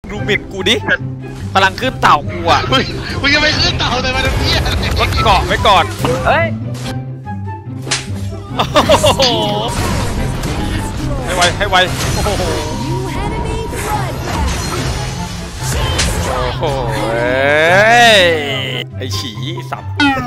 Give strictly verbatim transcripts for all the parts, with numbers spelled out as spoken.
ดูหมิ่นกูดิพลังขึ้นเต่ากูอ่ะมึงยังไม่ขึ้นเต่าเลยมาดูเนี่ยรถเกาะไว้ก่อนเฮ้ยให้ไวให้ไวโอ้โหโอ้โหไอ้ฉี่สับ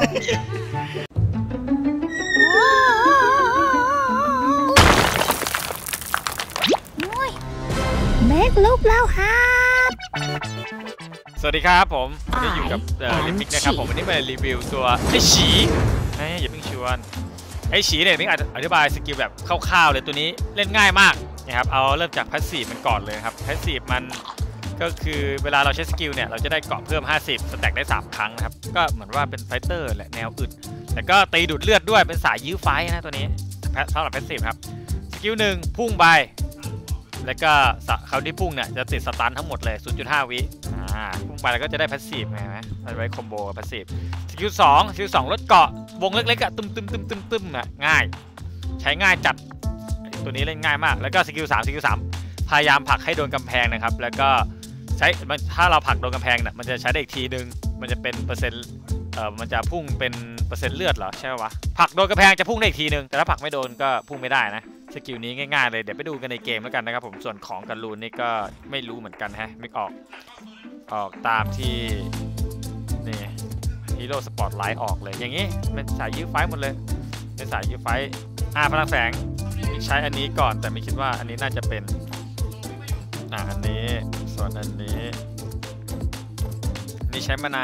เมกลุกแล้วครับสวัสดีครับผมวันนี้อยู่กับลิมิกนะครับผมวันนี้มารีวิวตัวไอ้ฉี่อย่าเพิ่งชวนไอ้ฉี่เนี่ยมิกอธิบายสกิลแบบคร่าวๆเลยตัวนี้เล่นง่ายมากนะครับเอาเริ่มจากพาสซีฟมันก่อนเลยครับพาสซีฟมันก็คือเวลาเราใช้สกิลเนี่ยเราจะได้เกาะเพิ่มห้าสิบสแต็กได้สามครั้งนะครับก็เหมือนว่าเป็นไฟเตอร์แหละแนวอึดแต่ก็ตีดูดเลือดด้วยเป็นสายยื้อไฟนะตัวนี้สำหรับพาสซีฟครับสกิลหนึ่งพุ่งไปแล้วก็เขาที่พุ่งเนี่ยจะติดสตันทั้งหมดเลย ศูนย์จุดห้า วิอ่าพุ่งไปแล้วก็จะได้พาสซีฟไงไหมมันไว้คอมโบกับพาสซีฟสกิลสองสกิลสองลดเกาะวงเล็กๆอะตึมตึมตึมตึมตึมอะง่ายใช้ง่ายจัดตัวนี้เล่นง่ายมากแล้วก็สกิลสามสกิลสามพยายามผลักให้โดนกำแพงนะครับแล้วก็ใช้ถ้าเราผลักโดนกำแพงเนี่ยมันจะใช้ได้อีกทีนึงมันจะเป็นเปอร์เซ็นต์เอ่อมันจะพุ่งเป็นเปอร์เซ็นต์เลือดเหรอใช่ไหมวะผลักโดนกำแพงจะพุ่งได้อีกทีนึงแต่ถ้าผลักไม่โดนก็พุ่งไม่ได้นะสกิลนี้ง่ายๆเลยเดี๋ยวไปดูกันในเกมแล้วกันนะครับผมส่วนของกันรูนนี่ก็ไม่รู้เหมือนกันฮะไม่ออกออกตามที่นี่ฮีโร่สปอร์ตไลท์ออกเลยอย่างนี้เป็นสายยื้อไฟหมดเลยเป็นสายยื้อไฟอ่าพลังแสงใช้อันนี้ก่อนแต่ไม่คิดว่าอันนี้น่าจะเป็นอ่าอันนี้ส่วนอันนี้นี่ใช้มานา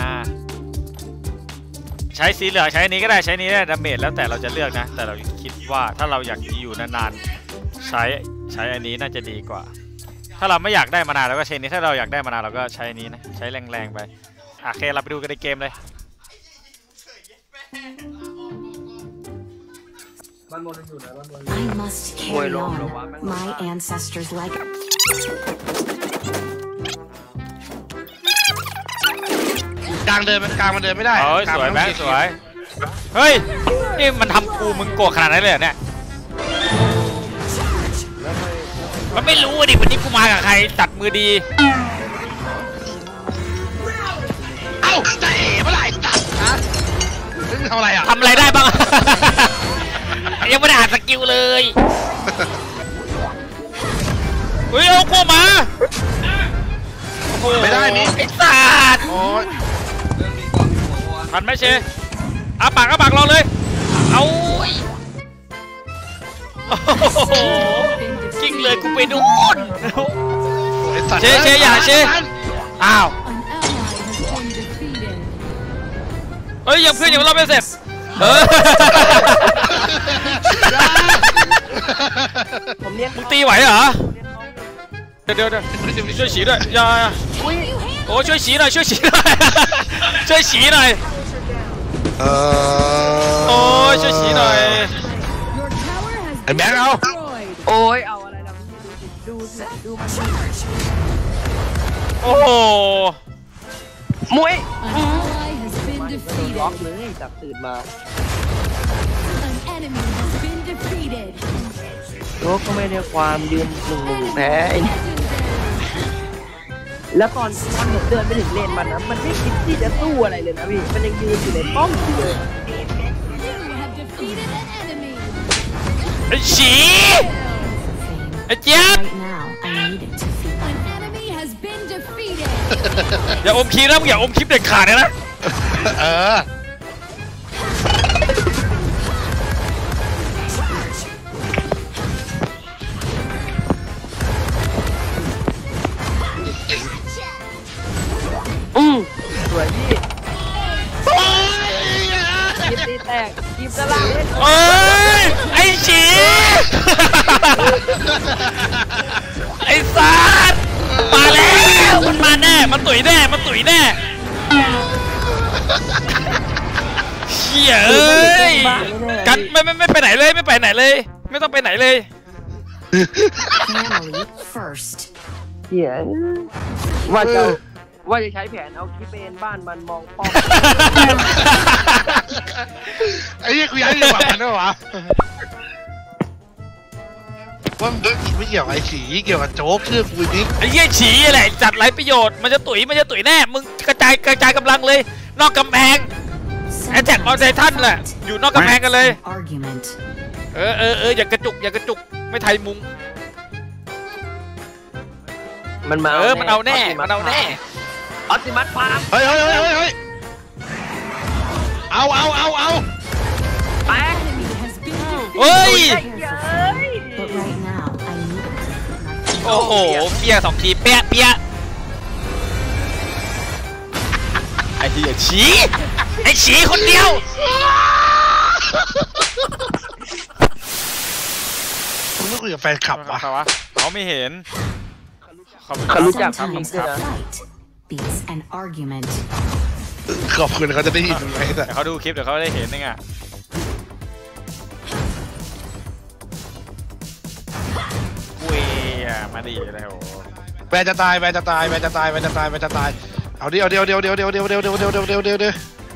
ใช้สีเหลืองใช้อันนี้ก็ได้ใช้นี้ได้ดาเมจแล้วแต่เราจะเลือกนะแต่เราคิดว่าถ้าเราอยากอยู่นานๆใช้ใช้อันนี้น่าจะดีกว่าถ้าเราไม่อยากได้มานาเราก็ใช้นี้ถ้าเราอยากได้มานาเราก็ใช้อันนี้นะใช้แรงๆไปโอเคเราไปดูกันในเกมเลย I must carry on my ancestors' legacy กลางเดินมันกลางมันเดินไม่ได้เฮ้ยสวยแบงค์สวยเฮ้ยนี่มันทำกูมึงโกรธขนาดนั้นเลยเนี่ยมันไม่รู้ดิวันนี้กูมากับใครตัดมือดีเอ้าจะเอ๋เมื่อไหร่ตัดนะทำอะไรอ่ะทำอะไรได้บ้างยังไม่ได้อ่านสกิลเลยเฮ้ยเอากูมาไม่ได้นี่ไอ้สัตว์ทันไหมเชอาปากอาปากรอเลยเอากิ้งเลยกูไปดูนเชเชอย่าเชอ้าวเฮ้ยยังเพื่อนยังรอบไม่เสร็จเออมึงตีไหวเหรอเดี๋ยวเดี๋ยวช่วยฉีด้วยอย่าโอ้ช่วยฉีหน่อยช่วยฉีหน่อยช่วยฉีหน่อยโอ้ช่วยฉีหน่อยไอ้แบงค์เอาโอ้ยเอาอะไรนะดูดูมันโอ้โหมวยล็อกเลยจับตื่นมาโลกก็ไม่ได้ความยืนหนึ่งหนึ่งแพ้แล้วตอนตอนผมเดินไปถึงเลนมันนะมันไม่คิดที่จะสู้อะไรเลยนะพี่มันยังยืนอยู่ในป้อมอยู่เลยไอ้ฉีไอ้เจี๊ยบอย่าอมคีนะมึงอย่าอมคลิปเด็ดขาดเลยนะเอออืมสวยพี่ยิบตีแตกยิบสลับเล่นเอ้ยไอ้ฉีไอ้สัตว์มาแล้วมันมาแน่มันตุ๋ยแน่มันตุ๋ยแน่เชี่ยเอ้ยกันไม่ไม่ไม่ไปไหนเลยไม่ไปไหนเลยไม่ต้องไปไหนเลยเชี่ยว่าจะว่าจะใช้แผนเอาคลิปเป็นบ้านมันมองป้อมไอ้ยี่กูย้ายดีกว่ามันด้วยวะว่าไม่เกี่ยวกับไอ้ฉีเกี่ยวกับโจ๊กชื่อกูนิกไอ้เหี้ยฉีอะไรจัดไรประโยชน์มันจะตุ๋ยมันจะตุ๋ยแน่มึงกระจายกระจายกำลังเลยนอกกำแพงแอทแทกออนไททันแหละอยู่นอกกำแพงกันเลย Argument. เออเออเอออย่ากระจุกอย่ากระจุกไม่ไทยมุงมันมาเออมันเอาแน่มันเอาแน่ออติมัสพามเฮ้ยเฮ้ยเฮ้ยเฮ้ยเอาเอาเอาเอาแป๊กเฮ้ย But right now, I need it. โอ้โหเปียสองทีเปียเปียไอ้เหี้ยฉีไอ้ฉีคนเดียวมึงไม่คุยกับแฟนคลับวะเขาวะเขาไม่เห็นเขาไม่เขารู้จักพี่มิก Sometimes ด้วย a นะ fight beats an argument. ขอบคุณเขาจะได้ยินมึงไหมแต่เดี๋ยวเขาดูคลิปเดี๋ยวเขาได้เห็นนึงอ่ะอุ้ยอ่ะมาดีเลยโอ้แฟนจะตายแฟนจะตายแฟนจะตายแฟนจะตายแฟนจะตายเอาดิเอาดิเอาดิเอาดิเอาดิเอาดิเอาดิเอาดิเอาดิเอาดิเอาดิเอาดิเอาดิ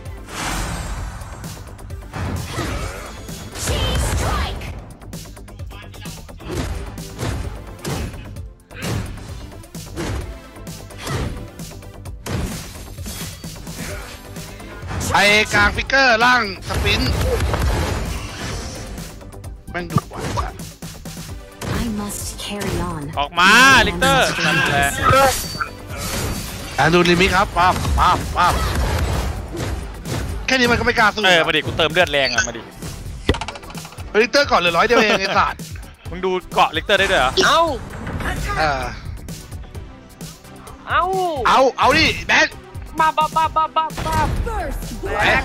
ไอ้กลางฟิกเกอร์ล่างสปินแม่งดุว่ะ I must carry on. ออกมาลิกเตอร์นั่นแหละอ่ะดูลิมิตครับปั๊บปั๊บปั๊บแค่นี้มันก็ไม่กล้าสู้เออมาดิกูเติมเลือดแรงอ่ะมาดิลิกเตอร์ก่อนเหลือร้อยเดียวเองไอ้สัตว์มึงดูเกาะลิกเตอร์ได้ด้วยเหรอเอ้าเออเอ้าเอาเอาดิแบงค์บ้าบ้าบ้าบ้าบ้าบ้าแบงค์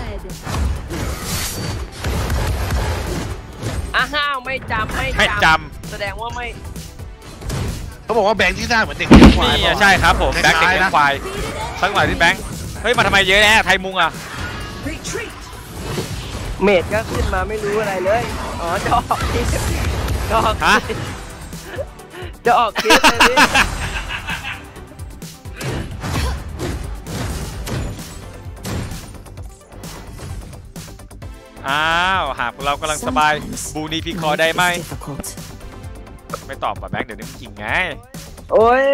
อ้าวไม่จำไม่ให้จแสดงว่าไม่เขาบอกว่าแบงค์ที่หน้าเหมือนเด็กเลี้ยงคำวายนี่อ่ะใช่ครับผมแบงค์เด็กเลี้ยงควายสักหน่อยที่แบงค์เฮ้ยมาทำไมเยอะแน่ไทยมุงอ่ะเมดก็ขึ้นมาไม่รู้อะไรเลยอ๋อจะออกคลิปจะออกคฮะลิปจะออกคลิปเลยพี่อ้าวหากเรากำลังสบายบูนีพีคอ Life ได้ไหม is difficult. ไม่ตอบป่ะแบงค์เดี๋ยวนี้มันจริงไงโอ้ย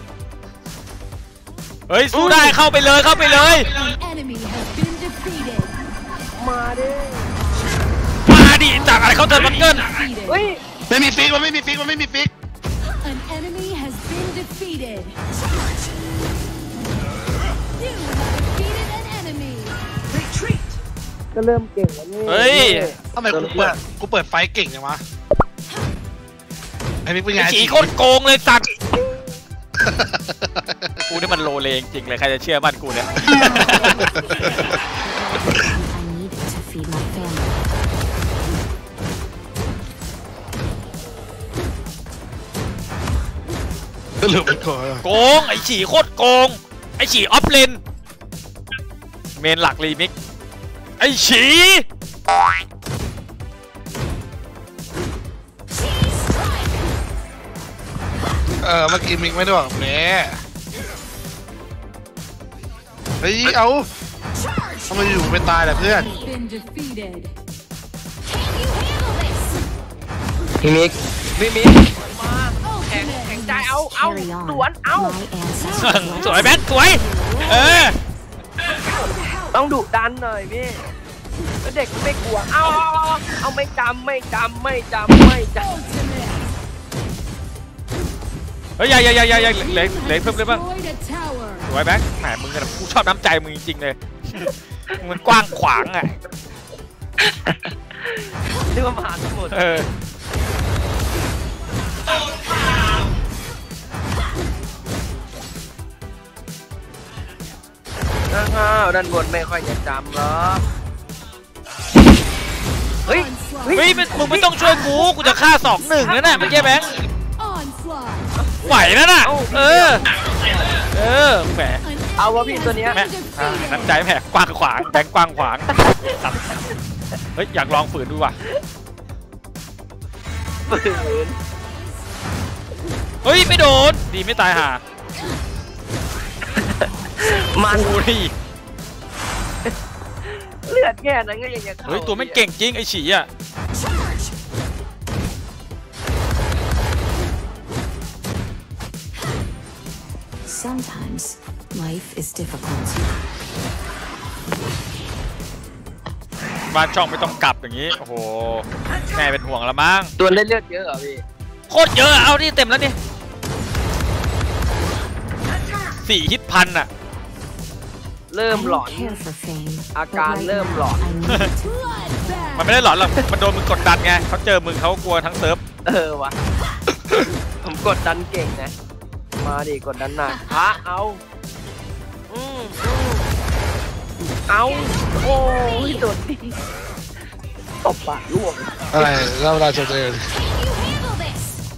เฮ้ยสู้ได้เข้าไปเลยเข้าไปเลย Enemy has been defeated. มาดิมาดิจากอะไรเขาเติมบังเกิล Defeated. เฮ้ยไม่มีฟิกมันไม่มีฟิกมันไม่มีฟิก An enemy has been defeated. You have defeated an enemy. ก็เริ่มเก่งแล้วนี่เฮ้ยทำไมกูเปิดกูเปิดไฟเก่งจังวะไอ้มิกเป็นไงไอ้ฉีโคตรโกงเลยสัตว์กูนี่มันโลเลจริงเลยใครจะเชื่อมั่นกูเนี่ย I need it to feed my family. ก็เหลือมันก่อนโกงไอ้ฉีโคตรโกงไอ้ฉีออฟเลนเมนหลักรีมิกไอ้ฉีเออเมื่อกี้มิกไม่ได้บอกแหมเฮ้ยเอาทำไมอยู่เป็นตายแหละเพื่อน Been defeated. พี่มิกพี่มิกมาแข่งแข่งใจเอาเอา Carry สวน on. เอา My ancestors สวยแบทสวยเออต้องดุดันหน่อยพี่แล้วเด็กไม่กลัวเอาเอาเอาเอาไม่จำไม่จำไม่จำไม่จ Ultimate. เฮ้ยใหญ่ใหญ่ใหญ่ใหญ่ใหญ่เหล็กเหล็กเพิ่มเลยบ้าง Destroyed a tower. สวยแบงค์แหมมึงกันกูชอบน้ำใจมึงจริงๆเลยมึงมันกว้างขวางอ่ะำเรียกว่ามหาสมุทรเอออ้าวด้านบนไม่ค่อยจะจำหรอกเฮ้ย Onslaught. เฮ้ยมึงมึงไม่ต้องช่วยกูกูจะฆ่าสองหนึ่งแล้วน่ะเมื่อกี้แบงค์ Onslaught. ไหวแล้วน่ะเออเออแหม An เอาวะพี่ตัวเนี้ยแม่อ่าน้ำใจแหมกว้างขวางแบงค์กว้างขวางเฮ้ยอยากลองฝืนดูว่ะปืนเฮ้ยไม่โดนดีไม่ตายห่ามันกูนี่เลือดแค่นั้นก็ยังจะเข้าเฮ้ยตัวไม่งเก่งจริงไอ้ฉี่อ่ะ Sometimes life is difficult. บ้านช่องไม่ต้องกลับอย่างนี้โอ้โหแม่เป็นห่วงละมั้งตัวเลือดเลือดเยอะเหรอพี่โคตรเยอะเอาที่เต็มแล้วนี่สี่ฮิตพันอะเริ่ม I หลอน don't care for fame, อา but การ right เริ่มหลอน now I need it. Bloodbath. มันไม่ได้หลอนหรอกมันโดนมึงกดดันไงเขาเจอมึงเขากลัวทั้งเซิร์ฟเออวะ ผมกดดันเก่งนะ มาดิกดดันหนักพระเอาอืมอืมเอาโอ้ยโดนดีตบปากล่วงอะไรเราเราจะเจอ Handle this.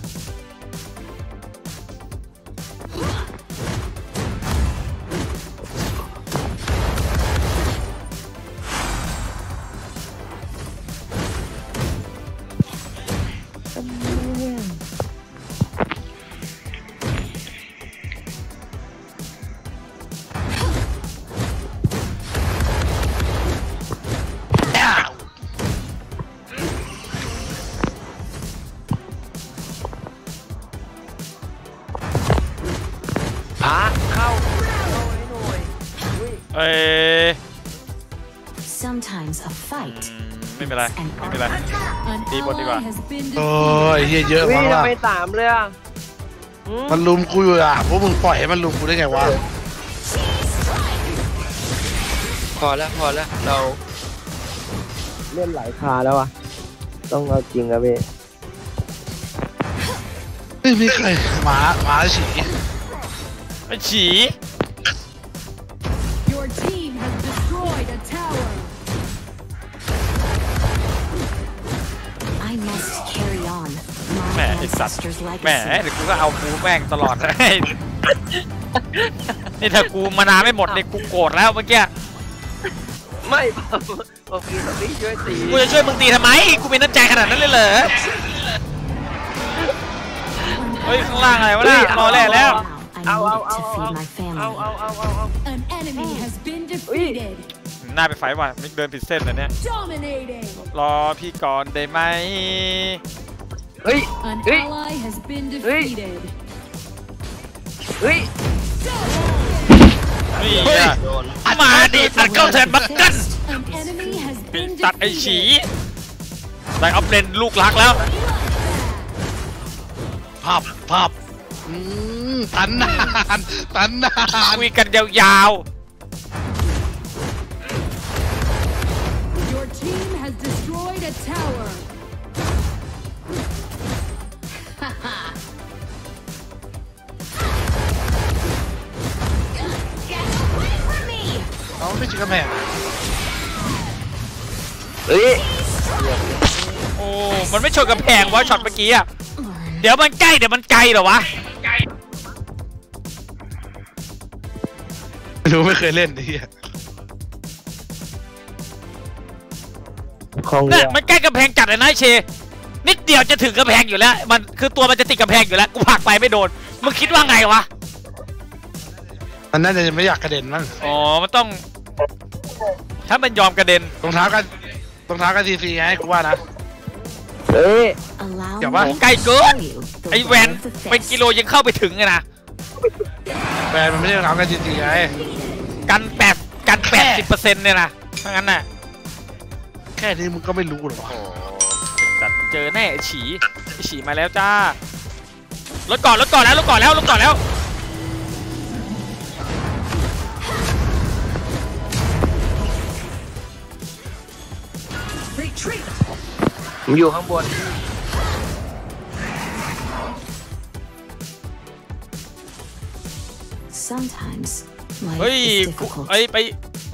พระเข้าเข้าให้หน่อยอุ้ยเอ้ย Sometimes a อื fight มไม่เป็นไรไม่เป็นไร An Đi bot đi ally bạn. has been โอ้ defeated. ยเหี้ยเยอะอุ้มาย กทำว่ะไมสามเลยอ่ะอืมมันลุมกูอยู่อ่ะพวกมึงปล่อยให้มันลุมกูได้ไงวะพอแล้วพอแล้วเราเล่นหลายคาแล้วอ่ะ ต้องเอาจริงครับพี่ไม่มีใครหมาหมาฉี่ไอ้ฉี Your team has destroyed a tower. I must carry on แหม my ไอ้สัตว์ ancestors' แหม legacy. เดี๋ยวกูก็เอากูแม่งตลอด นี่ถ้ากูมานาไม่หมดเนี่ยกูโกรธแล้วเมื่อกี้ไม่ผมผมกินผมพี่ช่วยตีกูจะช่วยมึงตีทำไมกูมีน้ำใจขนาดนั้นเลยเหรอเฮ้ยข้างล่างอะไรวะน่ะรอแล่แล้ว Now I เอา need เอา it เอา to เอา feed my เอา family. เอาเอาเอาเอา An enemy has been defeated. หน้าไปไฟว่ะมิกเดินผิดเส้นนะเนี่ย Dominating. รอพี่ก่อนได้ไหมเฮ้ย An Hey. ally has been defeated. เฮ้ยนี่เฮ้ยอ่ะมาดิตัดเข้าแทนบักกัน An enemy has been ตัดไอ้ฉี defeated. ได้ออฟเลนลูกรักแล้วพับพับอืมตันนานตันนานคุยกันยาว Your team has destroyed a tower. เอาไม่ชิกระแม่งเฮ้ยๆ โอ้ มันไม่ชนกำแพงวะช็อตเมื่อกี้อ่ะ เดี๋ยวมันใกล้เดี๋ยวมันไกลเหรอวะไม่รู้ไม่เคยเล่นไอ้เหี้ยของเนี่เรืยอมันใกล้กำแพงจัดเลยนะไอ้เช นิดเดียวจะถึงกำแพงอยู่แล้ว มันคือตัวมันจะติดกำแพงอยู่แล้ว กูผลักไปไม่โดน มึงคิดว่าไงวะมันน่าจะไม่อยากกระเด็นมั้งอ๋อ มันต้อง ถ้ามันยอมกระเด็นรองเท้ากันรองเท้ากันทีซีไงกูว่านะเฮ้ย Allow อย่า me ว่าโอ้ใกล้เกิน to show you the ไอ้แวน way of the เป็น fist. กิโลยังเข้าไปถึงไงนะแฟนมันไม่ได้รองเท้ากันทีซีไงกันแปดกันแปดสิบเปอร์เซ็นต์เนี่ยนะถ้างั้นน่ะแค่นี้มึงก็ไม่รู้หรอวะจัดเจอแน่ไอ้ฉีไอ้ฉีมาแล้วจ้ารถก่อนรถก่อนแล้วรถก่อนแล้วรถก่อนแล้วผมอยู่ข้างบน Sometimes life เฮ้ย is กู difficult. เอ้ยไป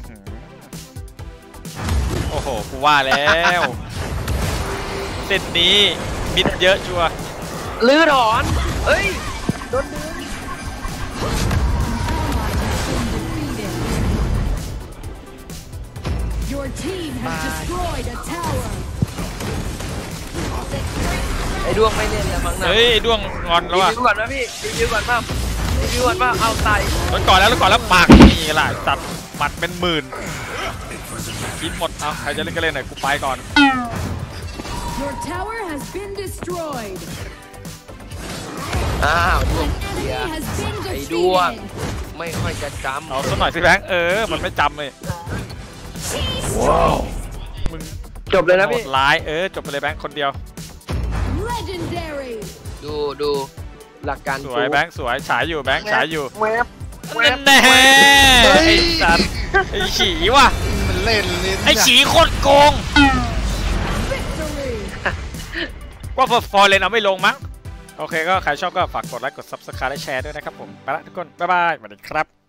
โอ้โหกูว่าแล้วเส้นนี้มิดเยอะชัวร์ลื้อถอนเฮ้ย โดนดึง Your team has destroyed a tower. ไอ้ดวงไม่เล่นแล้วมั้งนะเฮ้ยไอ้ด้วงงอนแล้วรีอ่ะวิวก่อนนะพี่รีวิวก่อนป่ะรีวิวก่อนป่ะเอาไตรถก่อนแล้วรถก่อนแล้วปากนี่แหละตัดหมัดเป็นหมื่นคิดหมดเอาใครจะเล่นก็เล่นหน่อยกูไปก่อน Your tower has been destroyed. อ้าวดวง An เสีย enemy has been ไอ้ด้วง defeated. ไม่ค่อยจะจำเอาสักหน่อยสิแบงค์เออมันไม่จำเลยว้าวมึงจบเลยนะโหพี่ดร้ายเออจบไปเลยแบงค์คนเดียว Legendary. ดูดูหลักการสวยแบงค์สวยฉายอยู่แบงค์ฉายอยู่แวบแวนั่บนแน่เฮ้ยไอ้สัตว์ไอ้ฉีว่ะมันเล่นลิ้นไอ้ฉีโคตรโกง Victory. ว่าฟอร์เรนเอาไม่ลงมั้งโอเคก็ใครชอบก็ฝากกดไลค์กด ซับสไครบ์ และแชร์ด้วยนะครับผมไปละทุกคนบ๊ายบายสวัสดีครับ